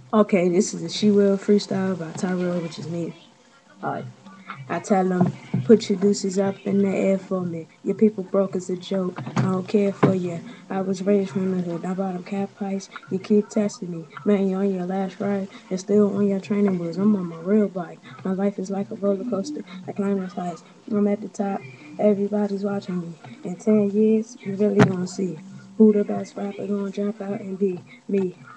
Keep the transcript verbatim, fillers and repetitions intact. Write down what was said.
Okay, this is a She Will Freestyle by Tyrell, which is me. Alright. I tell them, put your deuces up in the air for me. Your people broke as a joke. I don't care for you. I was raised from the hood. I bought them cat pies. You keep testing me. Man, you're on your last ride and still on your training wheels. I'm on my real bike. My life is like a roller coaster. I climb as highs. I'm at the top. Everybody's watching me. In ten years, you really gonna see who the best rapper gonna jump out and be. Me.